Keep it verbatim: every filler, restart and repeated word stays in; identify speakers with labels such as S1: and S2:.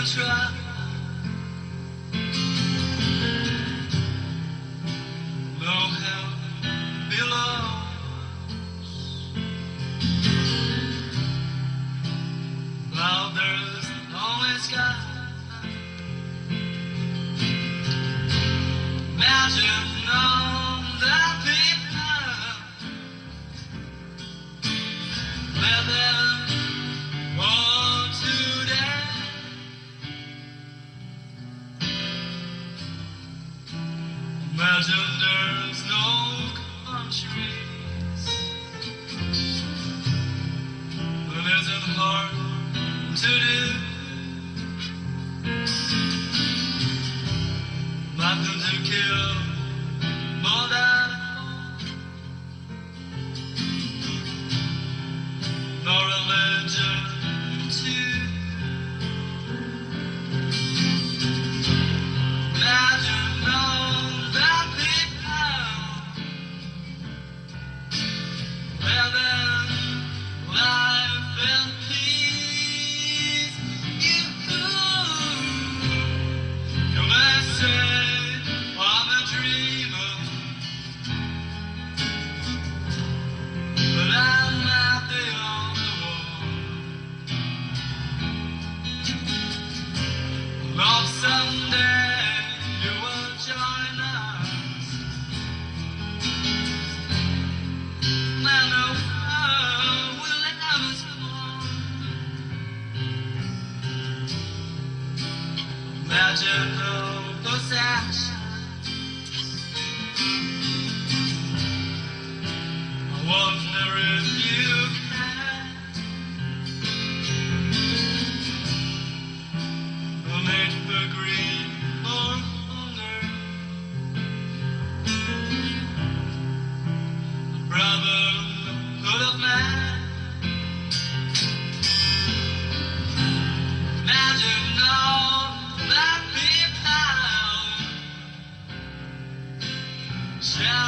S1: try. No hell below. Louder's only sky. Imagine on that people let them all today. Imagine there's no countries. It isn't hard to do. Nothing to kill more than no religion too. Imagine all that people living life in peace. You, you may say I'm a dreamer, but I'm not the only one. Love someday you will join us. Man, the world will never stop. Imagine no possession. I wonder if you can. No need for greed or hunger. The brotherhood of man. Imagine all that people shall